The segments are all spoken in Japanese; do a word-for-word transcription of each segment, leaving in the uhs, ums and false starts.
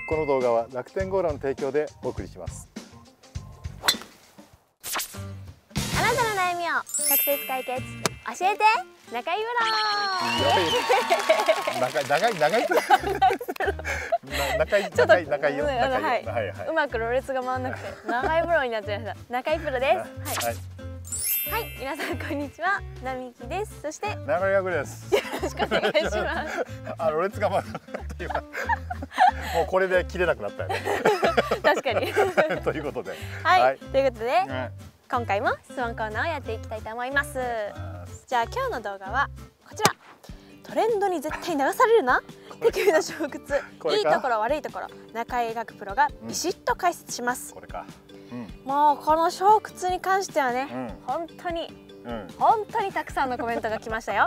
この動画は楽天ゴーラの提供でお送りします。 あなたの悩みを直接解決教えて中井村。 長い長い長い長い長い長いよ。 うまくろれつが回んなくて中井プロになっちゃいました。中井プロです。はい。はい、皆さんこんにちは、並木です。そして中井役です。 よろしくお願いします。 あ、ろれつが回るっていうか、もうこれで切れなくなったよね。 確かに。 ということで、 はい、はい、ということで、ね、今回も質問コーナーをやっていきたいと思います。じゃあ今日の動画はこちら。トレンドに絶対流されるな手首の小屈、いいところ悪いところ、中井学プロがビシッと解説します。 これか。うん、 もうこの小屈に関してはね、うん、本当に、うん、本当にたくさんのコメントが来ましたよ。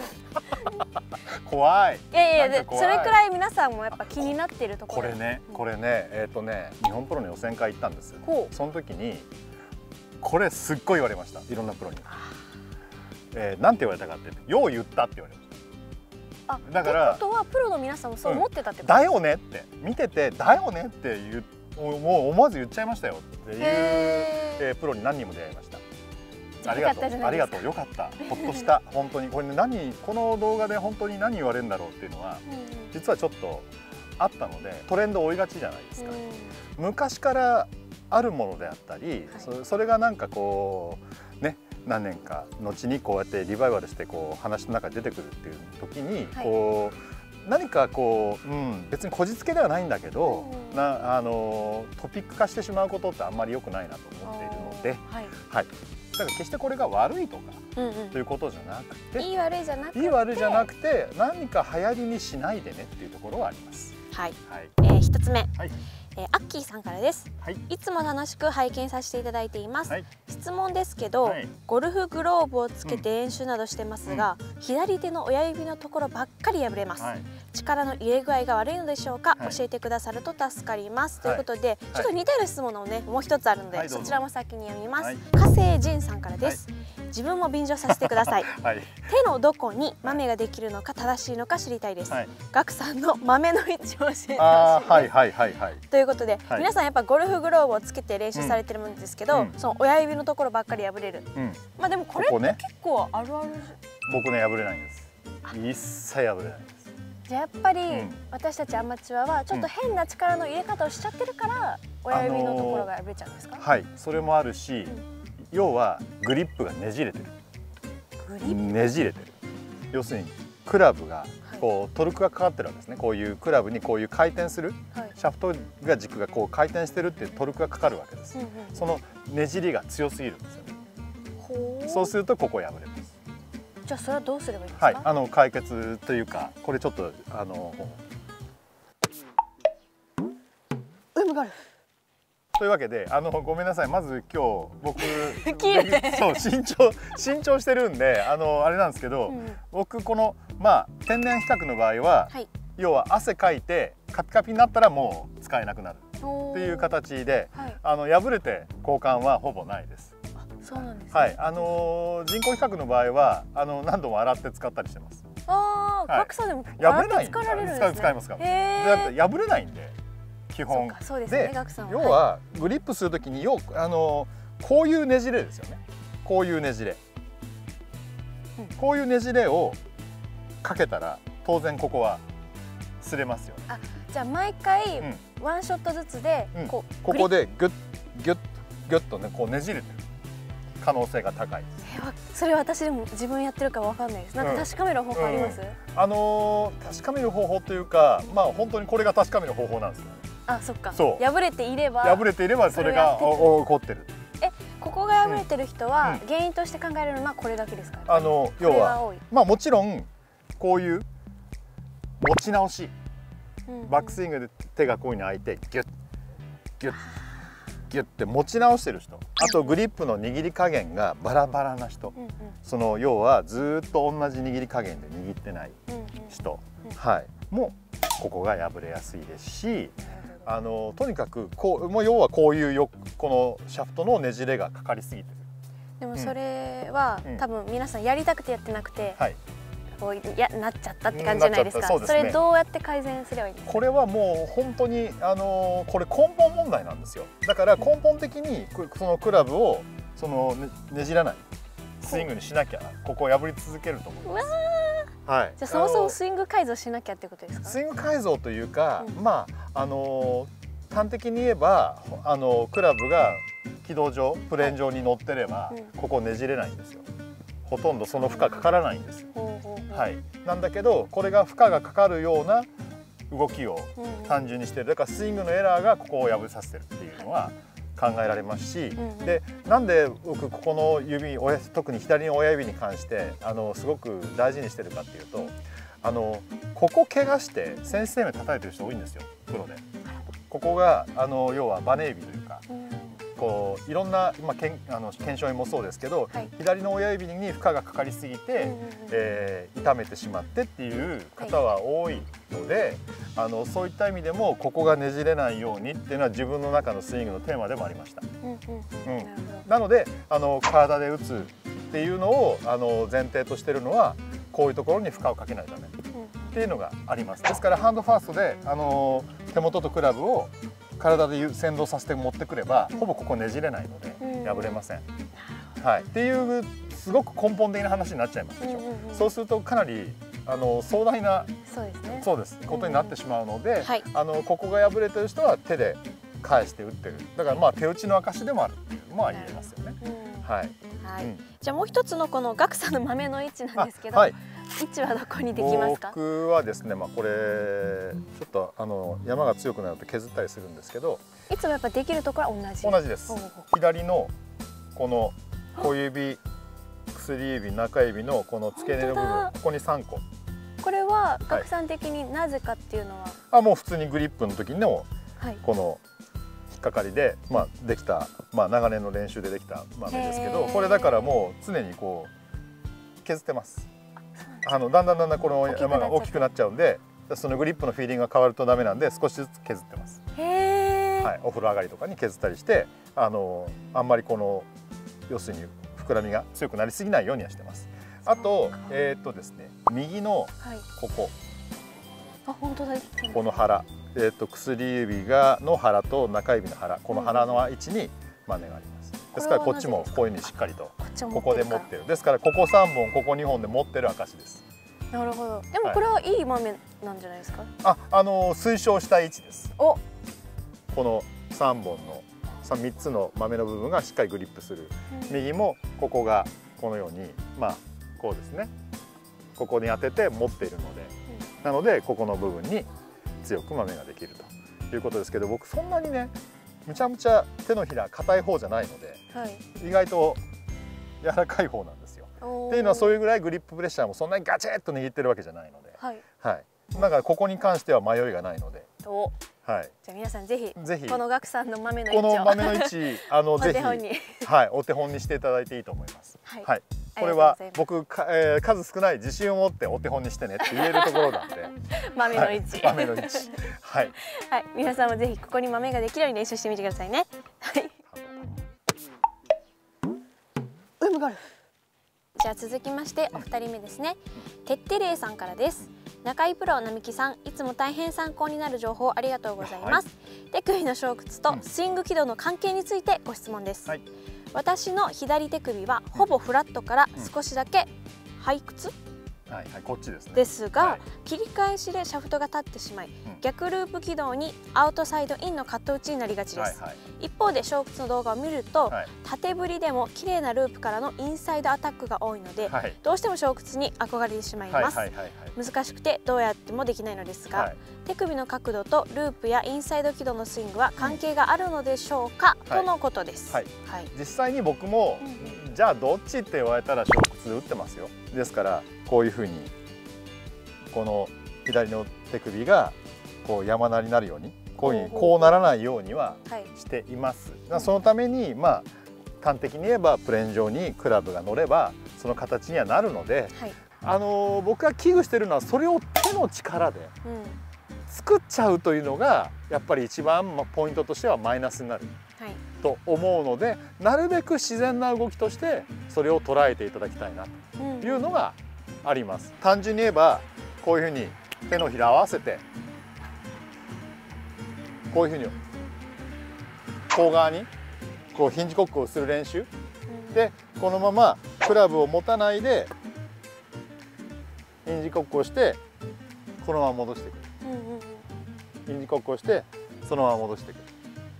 怖い。 いやいや、でそれくらい皆さんもやっぱ気になっているところ。 これね、これね、えっとね、日本プロの予選会行ったんですよ。その時にこれすっごい言われました。いろんなプロに。えー、なんて言われたかって、よう言ったって言われました。 あ、だからってことはプロの皆さんもそう思ってたってこと、 うん、だよねって見ててだよねって言う、もう思わず言っちゃいましたよっていう、えー、プロに何人も出会いました。ありがとう、ありがとう、よかった、ほっとした本当に。これ、ね、何この動画で本当に何言われるんだろうっていうのは、うん、実はちょっとあったので、トレンドを追いがちじゃないですか。うん、昔からあるものであったり、はい、そ, それがなんかこうね、何年か後にこうやってリバイバルしてこう話の中に出てくるっていう時に、はい、こう何かこう、うん、別にこじつけではないんだけど、うん、なあのトピック化してしまうことってあんまり良くないなと思っているので、はいはい、だから決してこれが悪いとか、うんうん、ということじゃなくて、 いい悪いじゃなくて、 いい悪いじゃなくて、何か流行りにしないでねっていうところはあります。 はい、はい、えー、ひとつめ、はい、えー、アッキーさんからです、はい、いつも楽しく拝見させていただいています、はい、質問ですけど、はい、ゴルフグローブをつけて練習などしてますが、うん、左手の親指のところばっかり破れます、はい、力の入れ具合が悪いのでしょうか、はい、教えてくださると助かります、はい、ということで、ちょっと似たような質問のね、もう一つあるので、はい、そちらも先に読みます、はい、火星仁さんからです、はい、自分も便乗させてください、はい、手のどこに豆ができるのか正しいのか知りたいです、はい、ガクさんの豆の位置を教えてほしいです。 はいはいはいはい。 ということで、はい、皆さんやっぱゴルフグローブをつけて練習されてるもんですけど、うん、その親指のところばっかり破れる、うん、まあでもこれって結構あるある、ね、 僕ね破れないんです。一切破れないです。 じゃあやっぱり、うん、私たちアマチュアはちょっと変な力の入れ方をしちゃってるから親指のところが破れちゃうんですか？ あのー、はい、それもあるし、うん、要はグリップがねじれてる。 グリップねじれてる。要するにクラブがこうトルクがかかってるわけですね。こういうクラブにこういう回転する、はい、シャフトが軸がこう回転してるっていうトルクがかかるわけです。うんうん、そのねじりが強すぎるんですよね。ほう。そうするとここ破れます。 じゃあそれはどうすればいいですか？ はい、あの解決というか、これちょっとあの海がある。 というわけで、あのごめんなさい、まず今日僕そう慎重慎重してるんで、あのあれなんですけど、うん、僕このまあ天然比較の場合は、はい、要は汗かいてカピカピになったらもう使えなくなるっていう形で、はい、あの破れて交換はほぼないです。 あ、そうなんですね。 はい、あの人工比較の場合はあの何度も洗って使ったりしてます。 ああ、ガクさんでも洗って使われるんですね。 使いますか。だって破れないんで。基本で、要はグリップするときによくあのこういうねじれですよね。こういうねじれ、うん、こういうねじれをかけたら当然ここは擦れますよね。 あ、じゃあ毎回ワンショットずつでこう、うん、ここでグッギュッギュッとねこうねじれてる可能性が高いです。 それ私でも自分やってるかわかんないです。なんか確かめる方法あります？うんうん、 あのー、確かめる方法というか、まあ本当にこれが確かめる方法なんですよね。 あ、そっか。そう。破れていれば。 破れていればそれが起こってる。 え、ここが破れてる人は原因として考えられるのはこれだけですか？ あの要はまあもちろんこういう持ち直し、バックスイングで手がこういうふうに開いてギュッギュッギュッて持ち直してる人、あとグリップの握り加減がバラバラな人、その要はずっと同じ握り加減で握ってない人、はい、もうここが破れやすいですし。あのとにかくこうもう要はこういうよこのシャフトのねじれがかかりすぎてる。 でもそれは、うん、多分皆さんやりたくてやってなくて、はい、 こういやなっちゃったって感じじゃないですか。それどうやって改善すればいいんですか。 これはもう本当にあのこれ根本問題なんですよ。だから根本的にそのクラブをそのね、ねじらないスイングにしなきゃここを破り続けると思います。はい。 じゃあそもそもスイング改造しなきゃってことですか。 スイング改造というか、うん、まああの端的に言えばあのクラブが軌道上プレーン上に乗ってれば、はい、ここねじれないんですよ。ほとんどその負荷かからないんですよ。はい。なんだけどこれが負荷がかかるような動きを単純にしてる。だからスイングのエラーがここを破りさせてるっていうのは考えられますし、うん、でなんで僕ここの指親特に左の親指に関してあのすごく大事にしてるかっていうと、あのここ怪我して先生目叩いてる人多いんですよプロで。ここがあの要はバネ指というか。うんこういろんな、まあ、けんあの腱鞘炎もそうですけど、はい、左の親指に負荷がかかりすぎて、えー、痛めてしまってっていう方は多いので、はい、あのそういった意味でもここがねじれないようにっていうのは自分の中のスイングのテーマでもありました。なのであの体で打つっていうのをあの前提としてるのはこういうところに負荷をかけないためっていうのがあります。ですからハンドファーストであの手元とクラブを体で先導させて持ってくればほぼここねじれないので破れません。はい、っていうすごく根本的な話になっちゃいますでしょ。そうするとかなりあの壮大なそうですね、そうですことになってしまうので、はい、あのここが破れてる人は手で返して打ってる。だからまあ手打ちの証でもあるっていうのは言えますよね。はい。はい。うん、 じゃあもう一つのこのガクさんの豆の位置なんですけど。はい、位置はどこにできますか？ 僕はですね、まあこれちょっとあの山が強くなると削ったりするんですけど、 いつもやっぱできるところは同じ。 同じです。左のこの小指、薬指、中指のこの付け根の部分、ここにさんこ。 これはガクさん的になぜかっていうのは？ あ、もう普通にグリップの時のこの引っかかりで、まあできた、まあ長年の練習でできた豆ですけど、これだからもう常にこう削ってます。あのだんだんだんだんこの山が大きくなっちゃうんで、そのグリップのフィーリングが変わるとダメなんで少しずつ削ってます。へー、はい、お風呂上がりとかに削ったりして、あのあんまりこの要するに膨らみが強くなりすぎないようにはしてます。あとえー、っとですね右のここ、はい、 あ本当だ、 この腹、えー、っと薬指がの腹と中指の腹、この腹の位置にマネがあります。ですからこっちもこういうふうにしっかりとここで持ってる。ですからここさんぼんここにほんで持ってる証です。 なるほど。でもこれはいい豆なんじゃないですか？ あ、あの推奨した位置です。お、このさんぼんのみっつの豆の部分がしっかりグリップする。うん、右もここがこのようにまあこうですね。ここに当てて持っているので、うん、なのでここの部分に強く豆ができるということですけど、僕そんなにね。むちゃむちゃ手のひら硬い方じゃないので、はい、意外と柔らかい方なんですよ。っていうのはそういうぐらいグリッププレッシャーもそんなにガチッと握ってるわけじゃないので、はいはい、だからここに関しては迷いがないので、はい、 じゃあ皆さんぜひぜひこのガクさんの豆の位置をこの豆の位置あのぜひはいお手本にしていただいていいと思います。はい、はい、これは僕か、えー、数少ない自信を持ってお手本にしてねって言えるところなんで豆の位置、 はい、豆の位置はい、 はい、皆さんもぜひここに豆ができるように練習してみてくださいね。はい。じゃあ続きましてお二人目ですね。てってれいさんからです。中井プロ並木さん、いつも大変参考になる情報ありがとうございます。はい、手首の小屈とスイング軌道の関係についてご質問です。はい、私の左手首はほぼフラットから少しだけ背屈、 はいはい、こっちですね。 ですが、はい、切り返しでシャフトが立ってしまい、うん、逆ループ軌道にアウトサイドインのカット打ちになりがちです。はいはい、一方で小屈の動画を見ると、はい、縦振りでも綺麗なループからのインサイドアタックが多いので、はい、どうしても小屈に憧れてしまいます。難しくてどうやってもできないのですが、はい、手首の角度とループやインサイド軌道のスイングは関係があるのでしょうか、うん、とのことです。はいはい、実際に僕も、うん、じゃあどっちって言われたら小屈で打ってますよ。ですからこういうふうにこの左の手首がこう山なりになるようにこういうふうにこうならないようにはしています。はい、そのためにまあ端的に言えばプレーン上にクラブが乗ればその形にはなるので、はい、あの僕が危惧しているのはそれを手の力で作っちゃうというのがやっぱり一番ポイントとしてはマイナスになる。はい、と思うので、なるべく自然な動きとしてそれを捉えていただきたいなというのがあります。単純に言えばこういうふうに手のひら合わせてこういうふうに甲側にこうヒンジコックをする練習で、このままクラブを持たないでヒンジコックをしてこのまま戻していく。ヒンジコックをしてそのまま戻していく。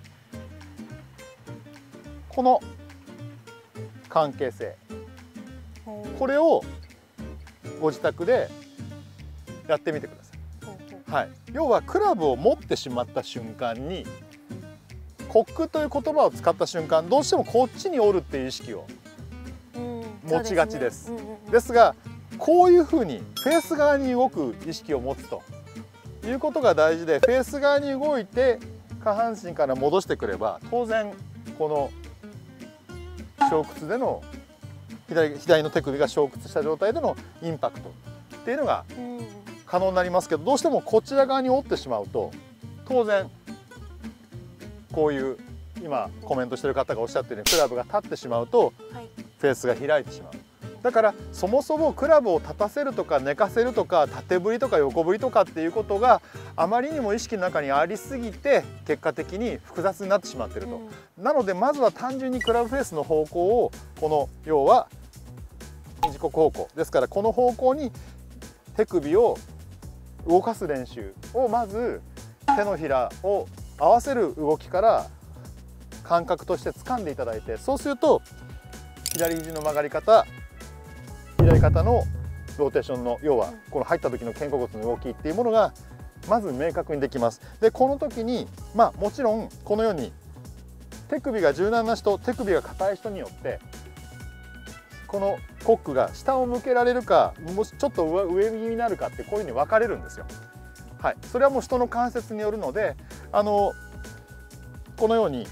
この関係性、これをご自宅でやってみてください。はい、要はクラブを持ってしまった瞬間にコックという言葉を使った瞬間、どうしてもこっちに折るっていう意識を持ちがちです。ですがこういうふうにフェース側に動く意識を持つということが大事で、フェース側に動いて下半身から戻してくれば、当然この小屈での 左, 左の手首が小屈した状態でのインパクトっていうのが可能になりますけど、どうしてもこちら側に折ってしまうと当然こういう今コメントしてる方がおっしゃってるようにクラブが立ってしまうとフェースが開いてしまう。だからそもそもクラブを立たせるとか寝かせるとか縦振りとか横振りとかっていうことがあまりにも意識の中にありすぎて結果的に複雑になってしまっていると、うん、なのでまずは単純にクラブフェースの方向をこの要はヒンジコック方向ですから、この方向に手首を動かす練習をまず手のひらを合わせる動きから感覚として掴んでいただいて、そうすると左肘の曲がり方、左肩のローテーションの要はこの入った時の肩甲骨の動きっていうものがまず明確にできます。でこの時にまあもちろんこのように手首が柔軟な人、手首が硬い人によってこのコックが下を向けられるか、もしちょっと上右になるかってこういうふうに分かれるんですよ。はい、それはもう人の関節によるので、あのこのように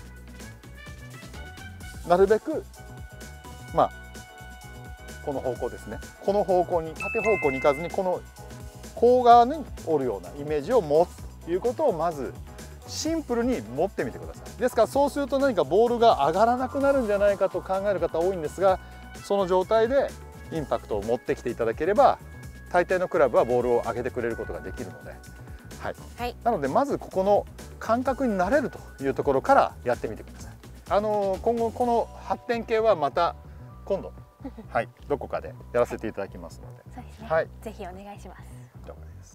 なるべくまあこの方向ですね、この方向に縦方向に行かずにこの甲側に折るようなイメージを持つということをまずシンプルに持ってみてください。ですからそうすると何かボールが上がらなくなるんじゃないかと考える方多いんですが、その状態でインパクトを持ってきていただければ大抵のクラブはボールを上げてくれることができるので、はいはい、なのでまずここの感覚になれるというところからやってみてください。あの今後この発展系はまた今度はい、どこかでやらせていただきますので、 そうですね。 はい、 ぜひお願いします。 了解です。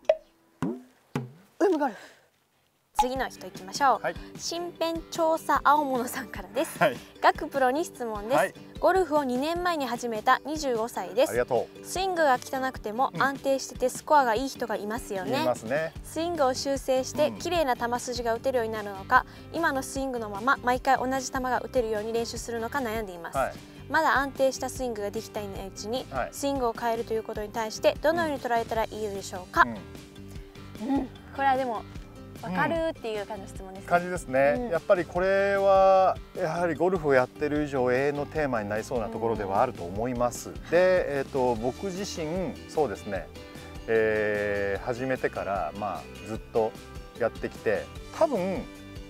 ウムゴルフ。次の人いきましょう。はい、身辺調査青物さんからです。はい、学プロに質問です。はい、ゴルフをにねんまえに始めたにじゅうごさいです。 ありがとう。 スイングが汚くても安定しててスコアがいい人がいますよね。 いますね。 スイングを修正して綺麗な球筋が打てるようになるのか、今のスイングのまま毎回同じ球が打てるように練習するのか悩んでいます。はい、まだ安定したスイングができたいないうちに、はい、スイングを変えるということに対してどのように捉えたらいいでしょうか。うんうん、これはでも分かるっていう感じの質問ですね。 感じですね、うん、やっぱりこれはやはりゴルフをやってる以上永遠のテーマになりそうなところではあると思います。うん、で、えー、と僕自身そうですね、えー、始めてからまあずっとやってきて、多分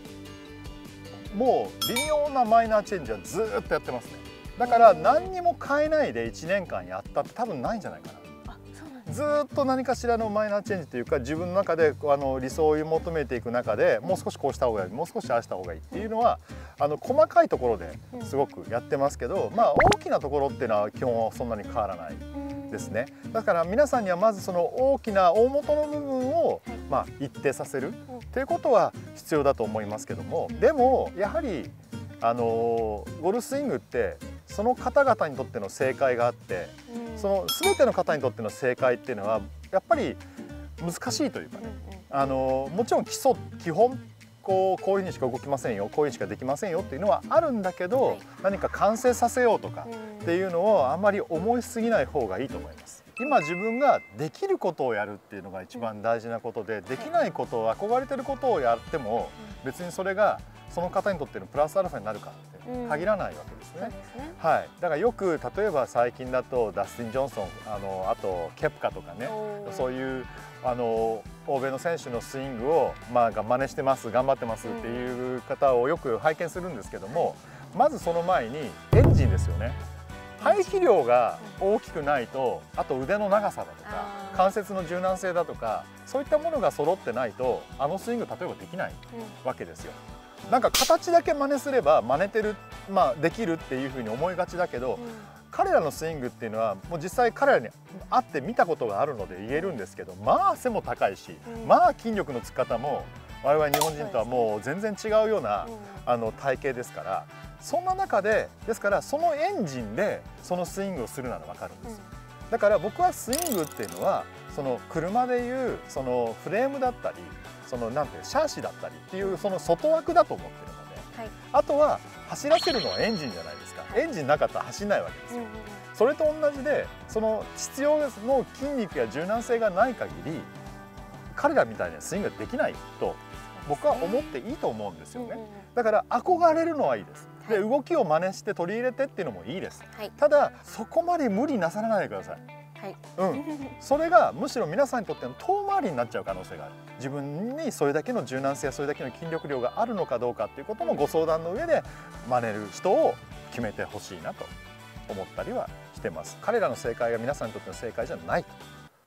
もう微妙なマイナーチェンジはずっとやってますね。だから何にも変えないでいちねんかんやったって多分ないんじゃないかな。ずっと何かしらのマイナーチェンジというか、自分の中であの理想を追い求めていく中でもう少しこうした方がいい、もう少しああした方がいいっていうのはあの細かいところですごくやってますけど、まあ大きなところっていうのは基本はそんなに変わらないですね。だから皆さんにはまずその大きな大元の部分をまあ一定させるっていうことは必要だと思いますけども、でもやはりあのゴルフスイングってその方々にとっての正解があって、その全ての方にとっての正解っていうのはやっぱり難しいというかね、あのもちろん基礎基本こうこういうふうにしか動きませんよ、こういうふうにしかできませんよっていうのはあるんだけど、はい、何か完成させようとかっていうのをあんまり思いすぎない方がいいと思います。今自分ができることをやるっていうのが一番大事なことで、できないことを憧れてることをやっても別にそれがその方にとってのプラスアルファになるかって限らないわけですね。うん、ね、はい、だからよく例えば最近だとダスティン・ジョンソン、あのあとケプカとかね、そういうあの欧米の選手のスイングをまあ真似してます、頑張ってますっていう方をよく拝見するんですけども、まずその前にエンジンですよね。 排気量が大きくないと、あと腕の長さだとか関節の柔軟性だとか、そういったものが揃ってないとあのスイング例えばできないわけですよ。なんか形だけ真似すれば真似てる、まあ、できるっていうふうに思いがちだけど、うん、彼らのスイングっていうのはもう実際彼らに会って見たことがあるので言えるんですけど、まあ背も高いし、うん、まあ筋力のつき方も我々日本人とはもう全然違うような、うん、あの体型ですから、そんな中でですからそのエンジンでそのスイングをするなら分かるんですよ。うん、だから僕はスイングっていうのはその車でいうそのフレームだったり、そのなんていうシャーシだったりっていうその外枠だと思ってるので、はい、あとは走らせるのはエンジンじゃないですか。エンジンなかったら走んないわけですよ。うんうん、それと同じで、その必要の筋肉や柔軟性がない限り彼らみたいなスイングができないと僕は思っていいと思うんですよね。だから憧れるのはいいです。で、動きを真似して取り入れてっていうのもいいです。はい、ただそこまで無理なさらないでください。はい、うん、それがむしろ皆さんにとっての遠回りになっちゃう可能性がある。自分にそれだけの柔軟性やそれだけの筋力量があるのかどうかっていうこともご相談の上で真似る人を決めてほしいなと思ったりはしてます。彼らの正解が皆さんにとっての正解じゃないと。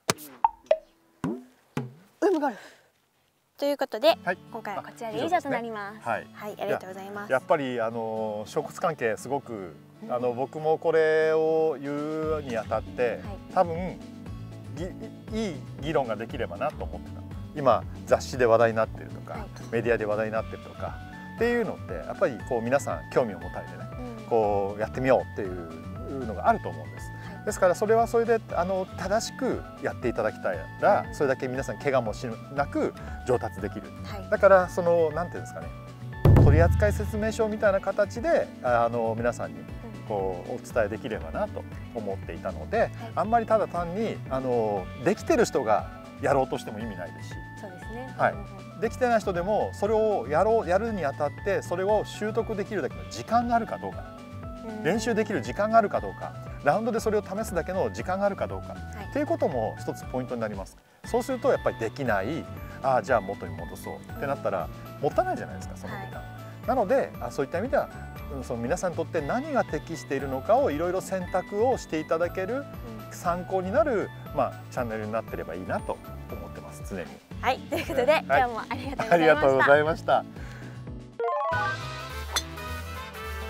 うんがあるということで、はい、今回はこちらで以上となります。はい、はい、ありがとうございます。 やっぱりあの食物関係すごく、あの僕もこれを言うにあたって、はい、多分いい議論ができればなと思ってた。今雑誌で話題になってるとか、はい、メディアで話題になってるとかっていうのってやっぱりこう皆さん興味を持たれてね、うん、こうやってみようっていうのがあると思うんです。はい、ですからそれはそれであの正しくやっていただきたいら、それだけ皆さん怪我もしなく上達できる。はい、だからそのなんていうんですかね、取扱説明書みたいな形であの皆さんにこうお伝えできればなと思っていたので、はい、あんまりただ単にあのできてる人がやろうとしても意味ないですし、そうですね、はい、できてない人でもそれをやろうやるにあたってそれを習得できるだけの時間があるかどうか、練習できる時間があるかどうか、ラウンドでそれを試すだけの時間があるかどうか、はい、っていうことも一つポイントになります。そうするとやっぱりできない、ああじゃあ元に戻そうってなったらもったいないじゃないですか、その時間。はい、なのであそういった意味ではその皆さんにとって何が適しているのかをいろいろ選択をしていただける参考になる、まあ、チャンネルになっていればいいなと思ってます、常に。 はい、ということで、はい、今日もありがとうございました。 ありがとうございました。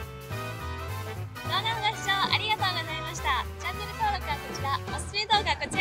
動画のご視聴ありがとうございました。チャンネル登録はこちら、おすすめ動画こちら。